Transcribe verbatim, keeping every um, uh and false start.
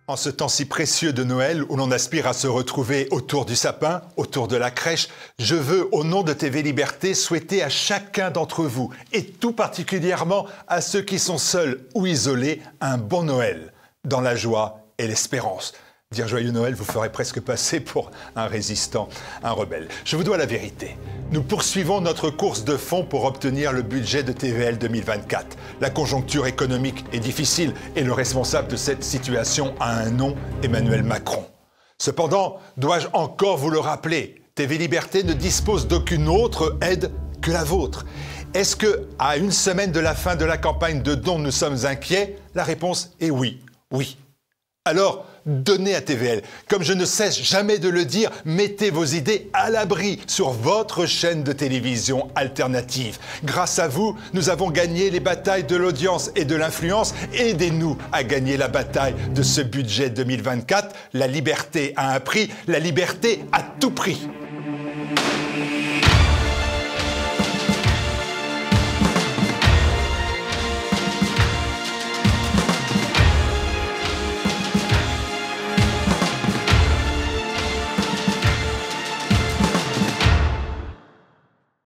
En ce temps si précieux de Noël où l'on aspire à se retrouver autour du sapin, autour de la crèche, je veux, au nom de T V Liberté, souhaiter à chacun d'entre vous, et tout particulièrement à ceux qui sont seuls ou isolés, un bon Noël, dans la joie et l'espérance. Dire joyeux Noël vous ferait presque passer pour un résistant, un rebelle. Je vous dois la vérité. Nous poursuivons notre course de fond pour obtenir le budget de T V L deux mille vingt-quatre. La conjoncture économique est difficile et le responsable de cette situation a un nom, Emmanuel Macron. Cependant, dois-je encore vous le rappeler, T V Liberté ne dispose d'aucune autre aide que la vôtre. Est-ce que, à une semaine de la fin de la campagne de dons, nous sommes inquiets? La réponse est oui, oui. Alors, donnez à T V L. Comme je ne cesse jamais de le dire, mettez vos idées à l'abri sur votre chaîne de télévision alternative. Grâce à vous, nous avons gagné les batailles de l'audience et de l'influence. Aidez-nous à gagner la bataille de ce budget deux mille vingt-quatre. La liberté a un prix, la liberté à tout prix.